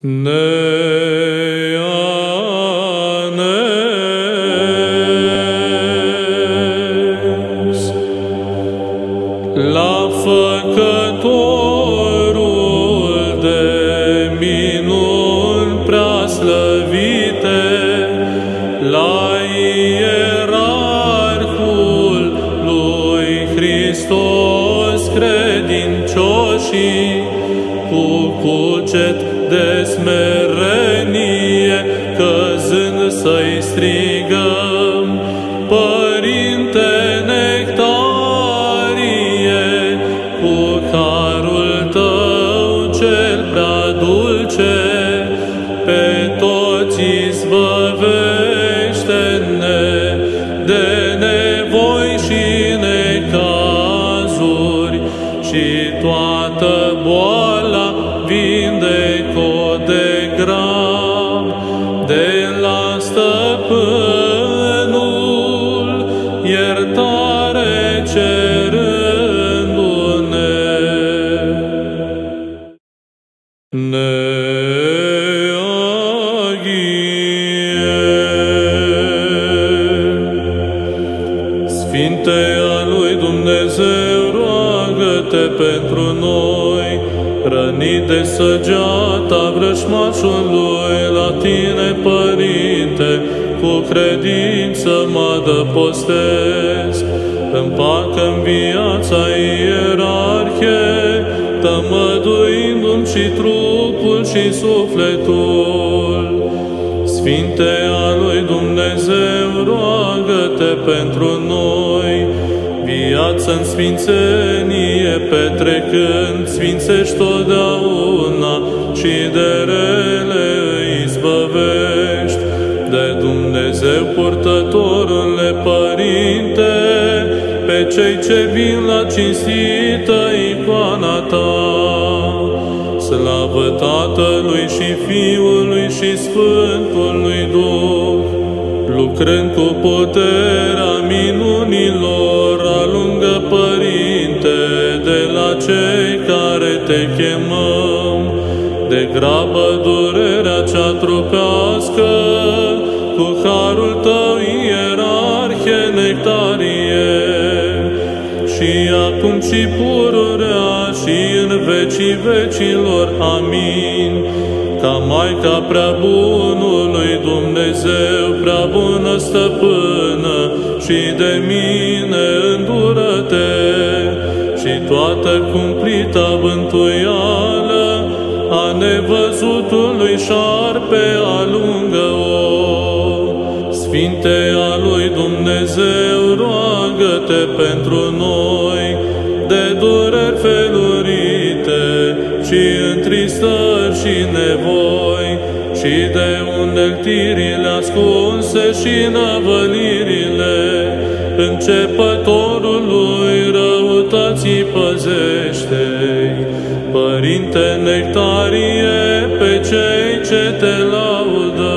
Neanes la Făcătorul de minuni prea slăvite, la Ierarhul lui Hristos credincioșii, cu cuget de smerenie căzând să-i strigăm: Părinte Nectarie, cu harul Tău cel prea dulce, pe toți izbăvește-ne de nevoi și necazuri, și toată boala vindecă de grab, de la Stăpânul iertare cerându-ne. Sfinteia lui Dumnezeu, roagă-te pentru noi, rănit de săgeata vrăjmașului. La Tine, Părinte, cu credință mă adăpostesc. Împacă-mi viața ierarhie, tămăduindu-mi și trupul și sufletul. Sfinteia lui Dumnezeu, roagă-te pentru noi, viață în sfințenie petrecând, sfințești totdeauna și de rele îi izbăvești. De Dumnezeu purtătorule, Părinte, pe cei ce vin la cinstită icoana Ta. Slavă Tatălui și Fiului și Sfântului Duh, lucrând cu puterea minunilor, alungă, Părinte, de la cei care Te chemăm, de grabă durerea cea trupească, cu harul Tău, Ierarhie Nectarie, și acum și pururea și în vecii vecilor. Amin. Ca Maica prea bunului Dumnezeu, prea bună Stăpână, și de mine îndură-te, și toată cumplita bântuială a nevăzutului șarpe alungă-o. Sfinteia lui Dumnezeu, roagă-te pentru noi, de dureri felurite și întristări și nevoi, și de uneltirile ascunse și năvălirile începătorului răutății păzește-i. Părinte Nectarie, pe cei ce Te laudă.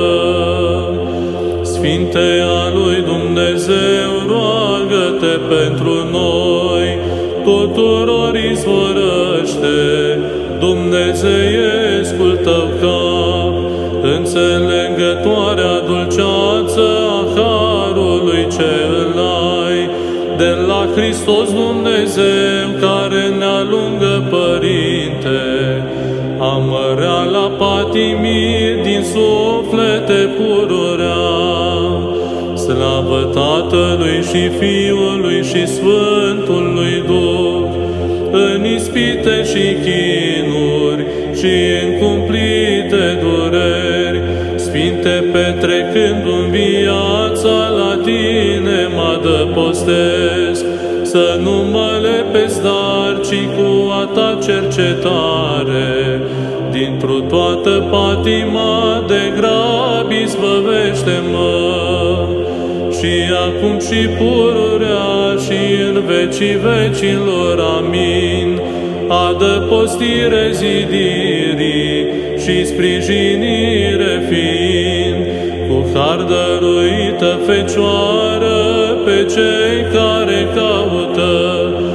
Sfinteia lui Dumnezeu, roagă-te pentru noi, tuturor izvorăște dumnezeiescul Tău cap, înțelegătoarea dulceață a harului ce îl ai, de la Hristos Dumnezeu, care ne alungă, Părinte, amăreala patimii din suflete pururea. Slavă Tatălui și Fiului și Sfântului Duh, în ispite și chinuri și în cumplite dureri, Sfinte, petrecându-mi viața, la Tine mă adăpostesc, să nu mă lepesc dar, ci cu a Ta cercetare, dintr-o toată patima de grab izbăvește-mă, și acum și pururea și în vecii vecilor. Amin. Adăpostire zidirii și sprijinire fiind, cu har dăruită Fecioară pe cei care caută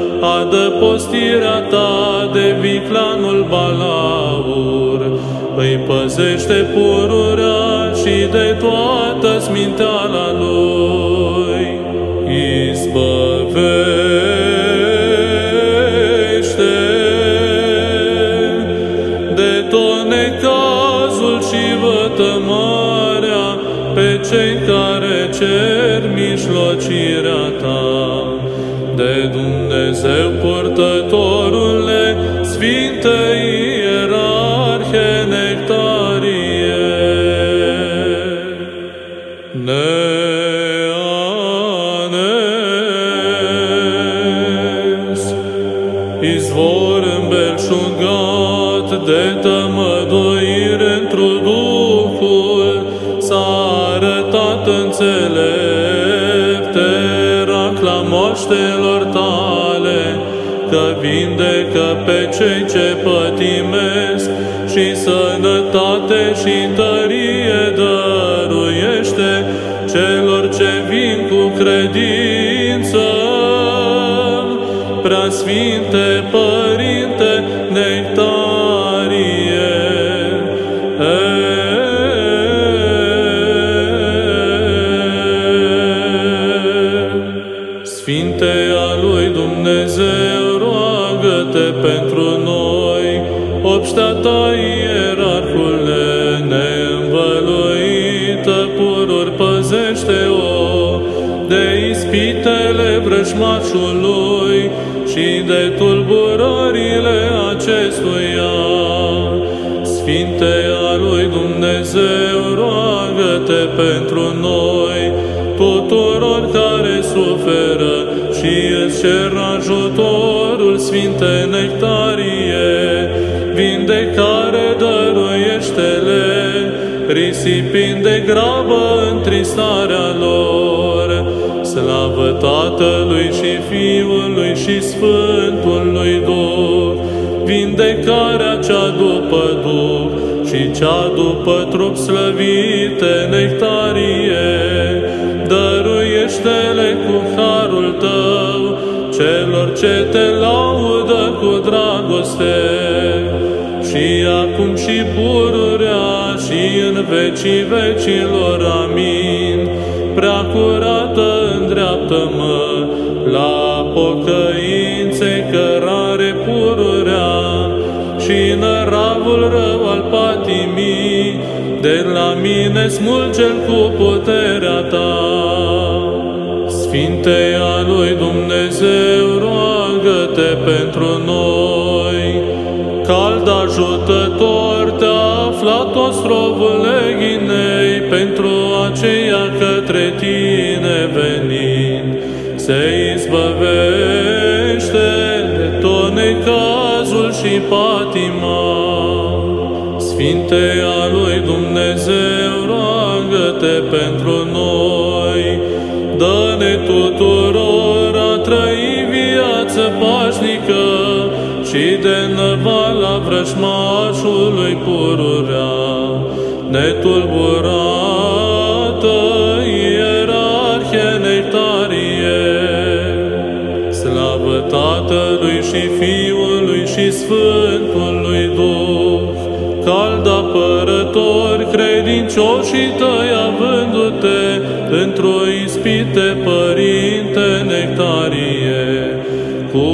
adăpostirea Ta de viclanul Balaur, îi îi păzește pururea și de toată sminteala lui. Izbăvește de tot necazul și vătămarea pe cei care cer mijlocirea ta. De Dumnezeu purtătorule, Sfinte Ierarhe Nectarie, Neanes, izvor îmbelșugat de tămăduire întru Duhul, s-a arătat înțelept, Eracla moaștelor tale, că vindecă pe cei ce pătimesc și sănătate și tărie dăruiește celor ce vin cu credință. Preasfinte Părinte Nectarie, Sfinte a lui Dumnezeu, roagă-te pentru noi, obștea ta, Ierarhule, neînvăluită, pururi păzește-o de ispitele vrăjmașului și de tulburările acestuia. Sfinte a lui Dumnezeu, roagă-te pentru noi, tuturor care suferă și îți cer ajutorul, Sfinte Nectarie, vindecare dăruiește-le, risipind de grabă întristarea lor. Slavă Tatălui și Fiului și Sfântului Duh, vindecarea cea după Duh și cea după trup slăvite, Nectarie, dăruiește-le cu harul tău celor ce te laudă cu dragoste, și acum și pururea și în vecii vecilor. Amin. Prea curată, îndreaptă-mă la pocăinței cărare pururea și năravul rău al patimii, de la mine smulge-l cu puterea ta. Sfinte a lui Dumnezeu, roagă-te pentru noi. Cald ajutător te-a aflat ostrovul Eghinei, pentru aceea către tine venind se izbăvește de tot necazul și patima. Sfinte a lui Dumnezeu, roagă-te pentru noi. Dă-ne tuturor a trăi viață pașnică și de năvala vrăjmașului pururea netulburată, Ierarhie Nectarie. Slavă Tatălui și Fiului și Sfântului Duh, cald apărător, credincioșii tăi avându-te într-o ispite, Părinte Nectarie, cu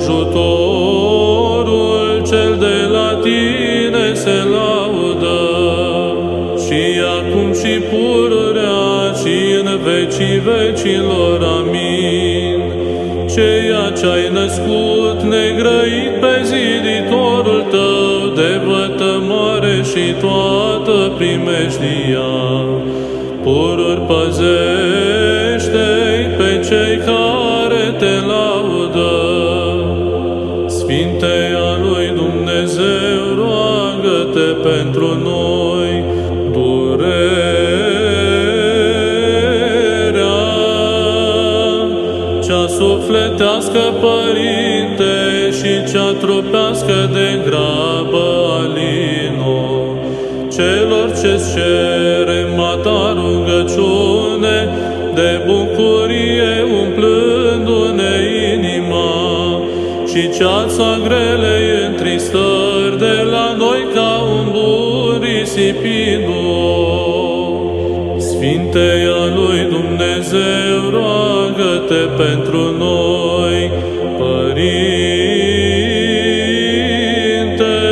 ajutorul cel de la tine se laudă, și acum și pururea și în vecii vecilor. Amin. Ceea ce-ai născut negrăit pe ziditorul tău, de vătămare și toată primejdia, pururi păzește-i pe cei care te laudă. Sfinte a lui Dumnezeu, roagă-te pentru noi. Durerea cea sufletească, Părinte, și cea trupească de grabă alino, celor ce-ți cere mata rugăciune, de bucurie umplându-ne inima, și ceața grelei întristări de la noi ca un buri risipindu-o. Sfinteia lui Dumnezeu, roagă-te pentru noi, Părinte,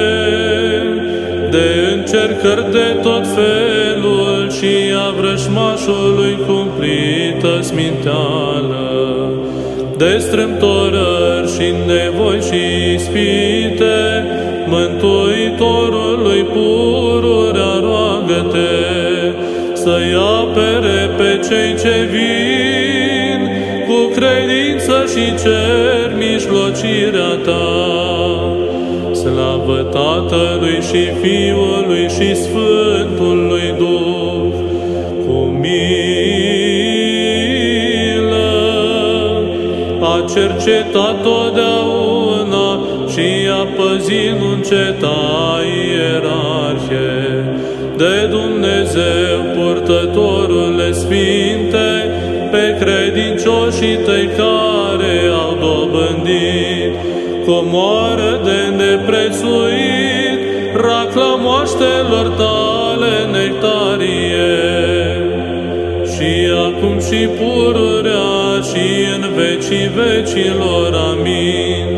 de încercări de tot felul și a vrăjmașului cumplită sminteală, de strâmtorări și nevoi și ispite, Mântuitorului pururea roagă-te, să-i apere pe cei ce vin, cu credință și cer mijlocirea ta. Slavă Tatălui și Fiului și Sfântului Duh, cu milă, a cercetat totdeauna și a păzit nu înceta ierarhie, de Dumnezeu purtătorule sfinte, pe credincioșii tăi care au dobândit comoară de neprețuit, racla moaștelor tale nectarie, și acum și pururea și în vecii vecilor. Amin.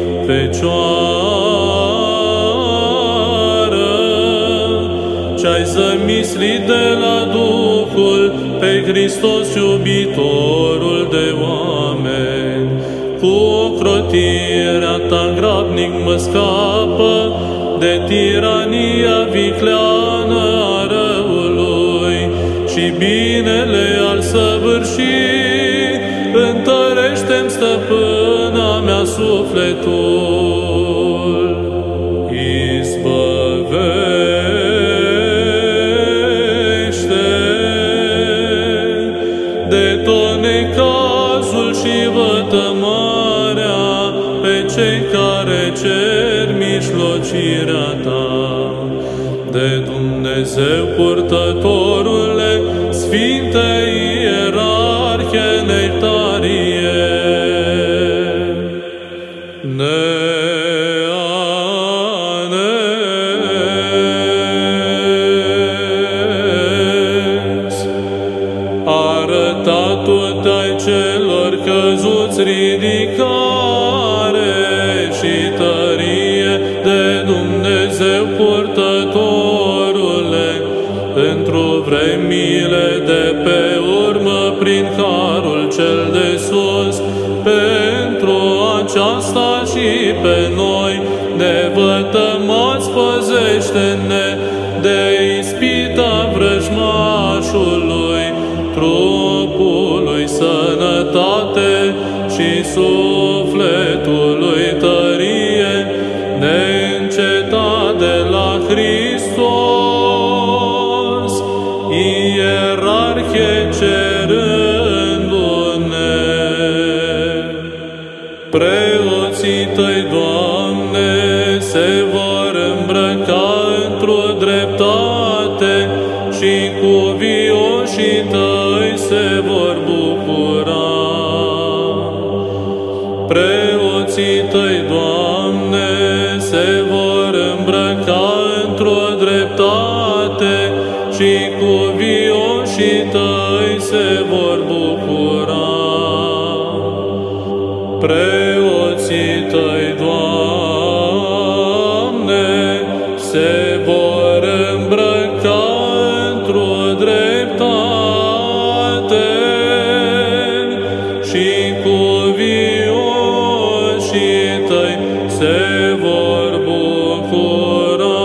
Fecioară, ce-ai zămislit de la Duhul pe Hristos iubitorul de oameni, cu ocrotirea ta grabnic mă scapă de tirania vicleană a răului, și binele al săvârșit întărește-mi, stăpâna mea, sufletul. Izbăvește de tot necazul și vătămarea pe cei care cer mijlocirea ta, de Dumnezeu purtătorule sfinte ierarhie nectarie. Arătatul-te-ai celor căzuți ridicare și tărie, de Dumnezeu purtătorule, într-o vremile de pe urmă, prin harul cel de sus, pentru aceasta și pe noi, nevătămați păzește-ne de ispita vrăjmașului, trupului sănătate și sufletului tărie, neîncetat de la Hristos, ierarhie cerându-ne. Preoții tăi, Doamne, se vor îmbrăca într-o dreptate și cuvioșii tăi se vor bucura. Preoții tăi, Doamne, se vor îmbrăca într-o dreptate și cuvioșii tăi se vor bucura. Preoții tăi, Doamne, se vor îmbrăca într-o dreptate și cuvioșii tăi se vor bucura.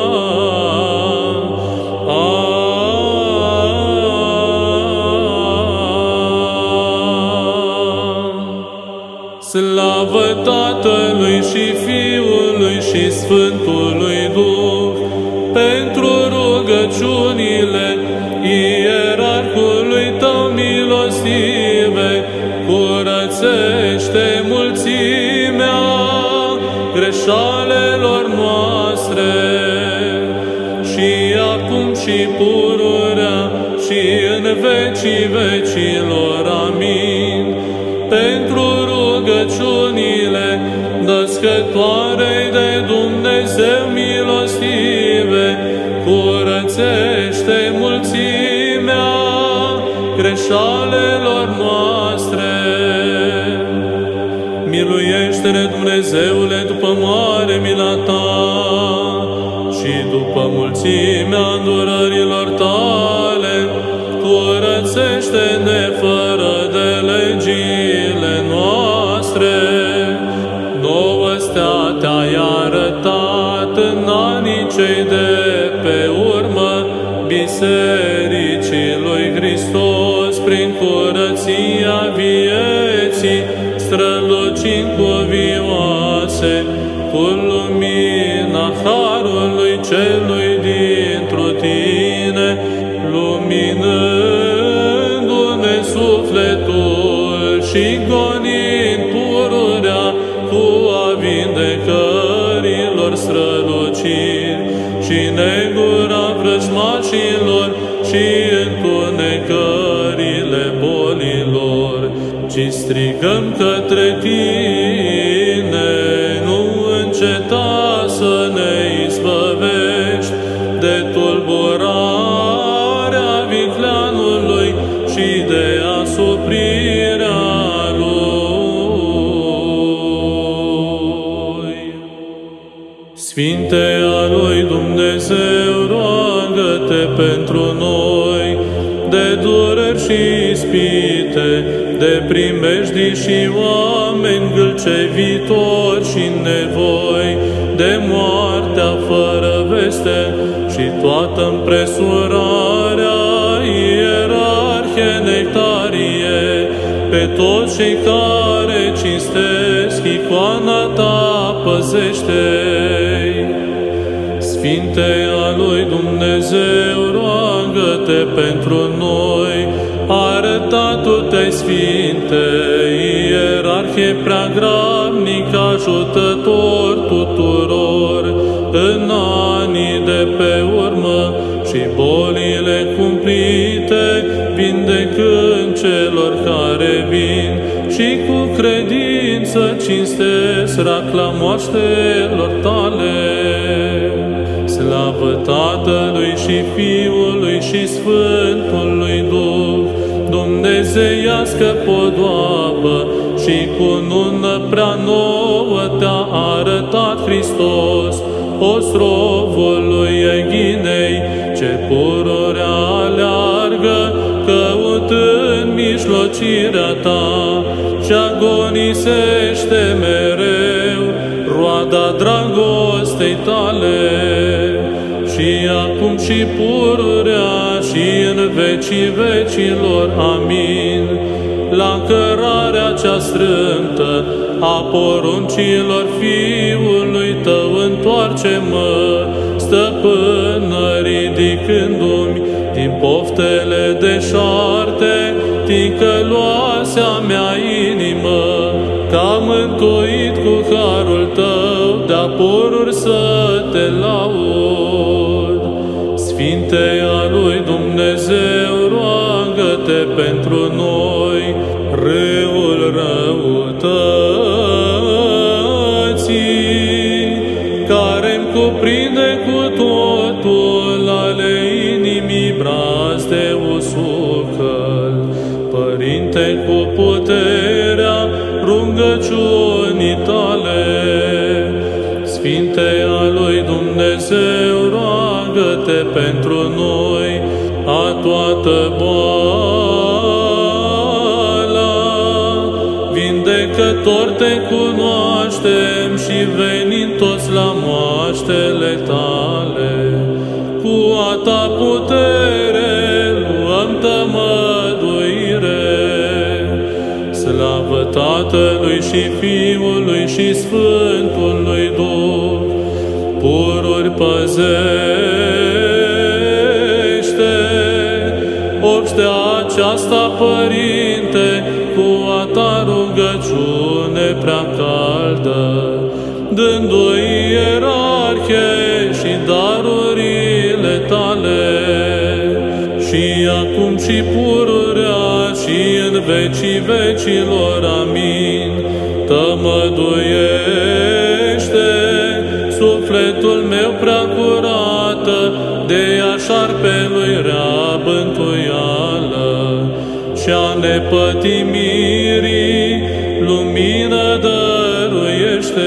Slavă Tatălui și Fiului și Sfântului Duh, pentru rugăciunile ierarhului tău milostive, curățește mulțimea greșalelor noastre, și acum și pururea și în vecii vecilor. Amin. Pentru rugăciunile născătoarei de Dumnezeu milostive, cu curățește mulțimea greșalelor noastre. Miluiește-ne, Dumnezeule, după mare mila Ta și după mulțimea îndurărilor Tale, curățește-ne fără de legile noastre. Nouă stea Te-ai arătat în anii cei de pe urmă Bisericii lui Hristos, prin curăția vieții, strălucind cuvioase, cu lumina Harului celui dintr-o Tine, luminându-ne sufletul și gonind pururea cu a vindecărilor străluciri și negura vrăjmașilor și întunecările bolilor, ci strigăm către Tine, nu înceta să ne izbăvești de tulburarea vicleanului și de asuprirea lui. Sfinte a lui Dumnezeu, roagă-te pentru noi, de dureri și ispite, de primejdii și oameni gâlcevitori și nevoi, de moartea fără veste și toată împresurarea ierarhie nectarie, pe toți cei care cinstesc icoana Ta păzește-i. Sfinte a lui Dumnezeu, roagă-te pentru noi, arăta Tu Te-ai Sfinte, ierarhie prea grabnic, ajutător tuturor, în anii de pe urmă și bolile cumplite, vindecând celor care vin și cu credință cinstesc racla moaștelor Tale. Slavă Tatălui și Fiului și Sfântului Duh, dumnezeiască podoabă și cu nună prea nouă Te-a arătat Hristos, ostrovului Eghinei, ce pururea aleargă, căutând mijlocirea Ta și agonisește mereu roada dragostei Tale. Și acum și pururea și în vecii vecilor. Amin. La cărarea cea strântă a poruncilor Fiului Tău, întoarce-mă, Stăpână, ridicându-mi din poftele deșarte, ticăloasea mea inimă, că am mântuit cu harul Tău, de-a pururi să Te laud. Sfinte a lui Dumnezeu, roagă-te pentru noi, râul răutății, care-mi cuprinde cu totul ale inimii brazi de usucăl. Părinte, cu puterea rugăciunii Tale, Sfinte a lui Dumnezeu, roagă-te pentru noi, a toată boala. Vindecător Te cunoaștem și venim toți la moaștele Tale. Cu a Ta putere luăm tămăduire. Slavă Tatălui și Fiului și Sfântului Duh, pururi păzește. Obște aceasta, Părinte, cu a Ta rugăciune prea caldă, dându-i ierarhie și darurile Tale, și acum și pururea și în vecii vecilor. Amin. Tămăduiește sufletul meu prea curată de așa șarpelui rea bântuială și a nepătimirii lumină dăruiește.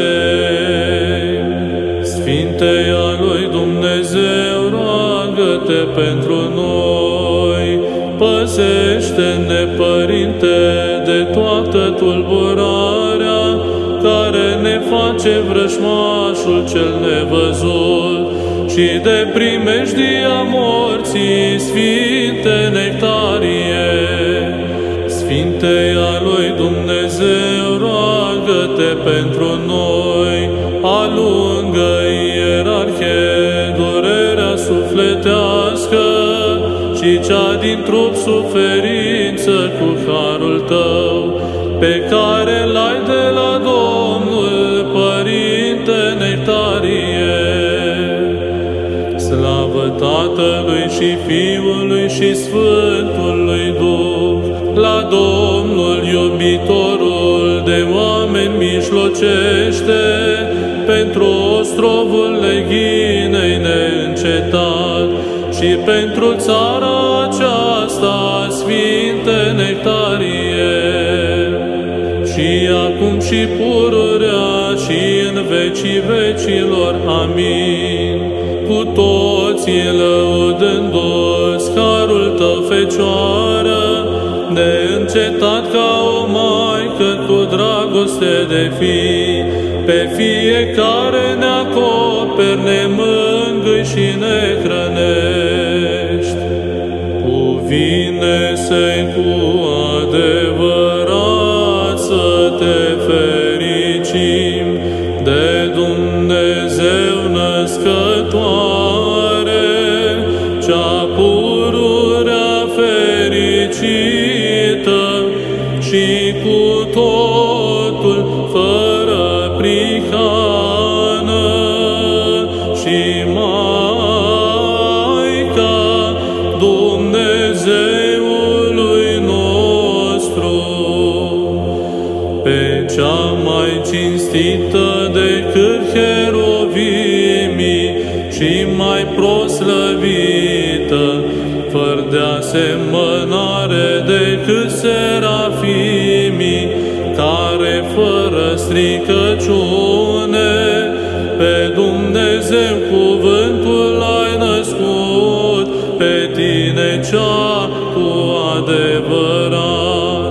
Sfinteia lui Dumnezeu, roagă-te pentru noi. Păzește-ne, Părinte, de toată tulburarea care ne face vrăjmașul cel nevăzut și de primejdia morții, Sfinte Nectarie. Sfinteia lui Dumnezeu, roagă-te pentru noi. Alungă, Ierarhe, durerea sufletească și cea din trup suferință cu harul tău, pe care l-ai de la Domnul, Părinte Nectarie. Slavă Tatălui și Fiului și Sfântului Duh, la Domnul iubitorul de oameni mijlocește, pentru ostrovul leghinei neîncetat și pentru țara aceasta, Sfinte Nectarie, și acum și pururea și în vecii vecilor. Amin. Cu toții lăudându-ți harul tău, Fecioară, neîncetat ca o maică cu dragoste de fii, pe fiecare ne acoperi, ne mângâi și ne hrănești. Cuvine-se cu adevărat să te fericim de Dumnezeu născătoare, cea pururea fericită și cu totul fără prihană și Maica Dumnezeului nostru, pe cea mai cinstită decât cheruvimii și mai proslăvită, fără de asemănare decât serafimii, care fără stricăciune pe Dumnezeu cuvântul ai născut, pe tine cea cu adevărat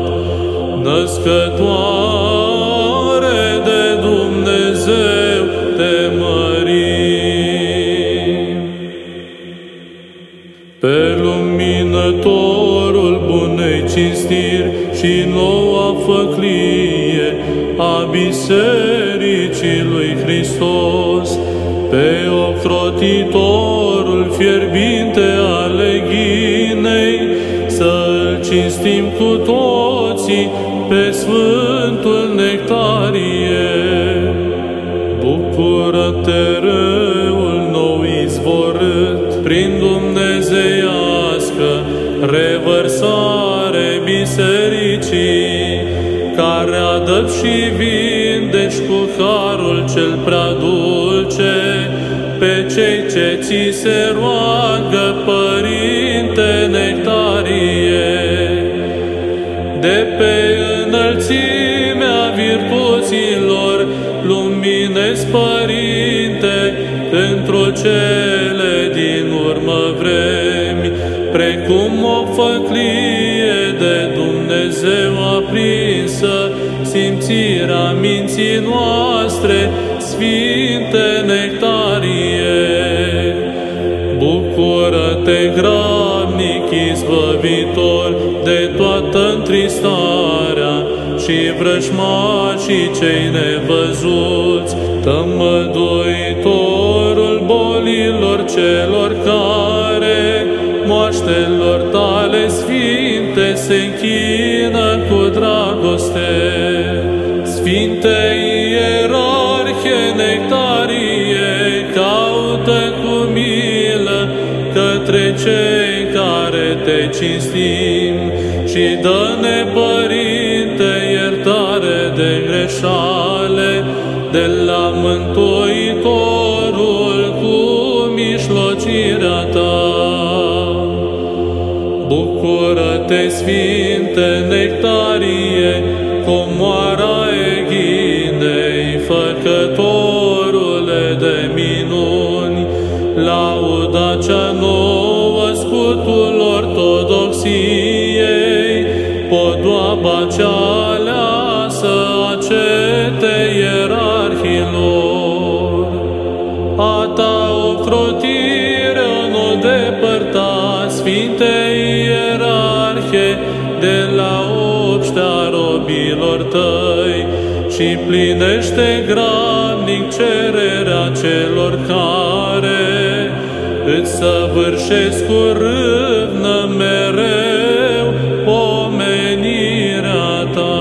născătoare de Dumnezeu, te mărim. Pe luminătorul bunei cinstiri și noua făclie a Bisericii lui Hristos, pe ocrotitorul fierbinte al leghinei, să-l cinstim cu toții pe Sfântul Nectarie. Bucură-te, râul nou izvorât prin dumnezeiască revărsare bisericii, care adăp și vindeci cu harul cel prea dulce pe cei ce ți se roagă, Părinte Nectarie. De pe înălțimea virtuților luminezi, Părinte, pentru cele din urmă vremi, precum o făclie de Dumnezeu aprinsă, simțirea minții noastre, Sfinte Nectarie. Bucură-te, grabnic izbăvitor, de toată întristarea și vrăjmașii cei nevăzuți, tămăduitorul bolilor celor care moaștelor tale sfinte se închină cu dragoste. Sfinte Ierarhe Nectarie, caută cu milă către cei care te cinstim și dă-ne, Părinte, iertare de greșale de la Mântuitorul cu mijlocirea ta. Roade sfinte nectarie, comoara eghinei, făcătorule de minuni, lauda cea nouă, scutul ortodoxiei, podoaba cea aleasă a cetei ierarhilor. A ta ocrotire nu depărta, Sfinte Ierarhe, de la obștea robilor tăi, și plinește grabnic cererea celor care îți săvârșesc cu râvnă mereu pomenirea ta.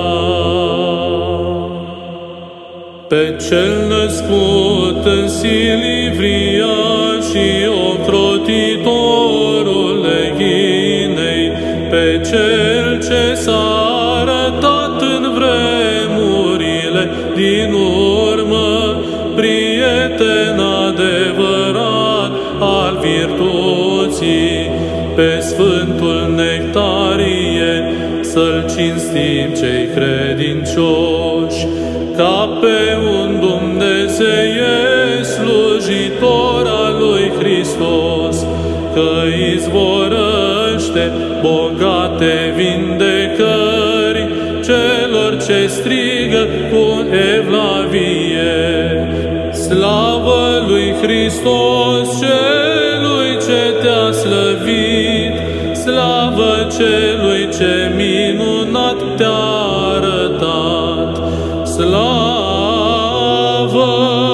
Pe cel născut în Silivria și ocrotitorul eghinei, pe cel ce s-a arătat în vremurile din urmă, prieten adevărat al virtuții, pe Sfântul Nectarie să-l cinstim cei credincioși, ca pe un dumnezeiesc slujitor al lui Hristos, că izvorăște bogate vindecări celor ce strigă cu evlavie. Slavă lui Hristos, celui ce te-a slăvit, slavă celui ce minunat te-a arătat, slavă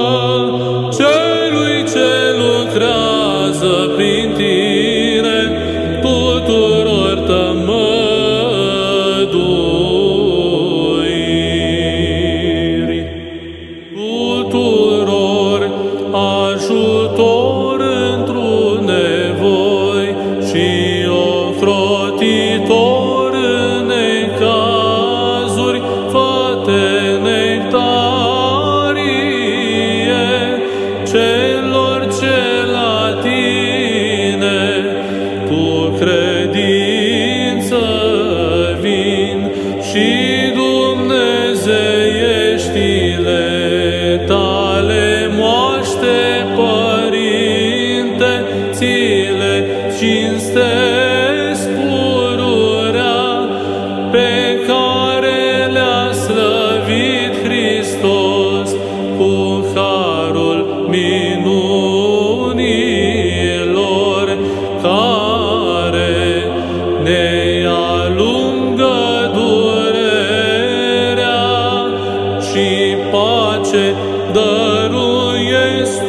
celui ce lucrează prin tine tuturor tămăduiri, tuturor ajutor într-o nevoi și ocrotitor în necazuri, fate nectarie celor ce la tine cu credință vin, și dumnezeieștile tale moaște, Părinte, ți-le cinstesc pururea pe care le-a slăvit Hristos cu harul minunilor, care ne alungă durerea și pace dăruiesc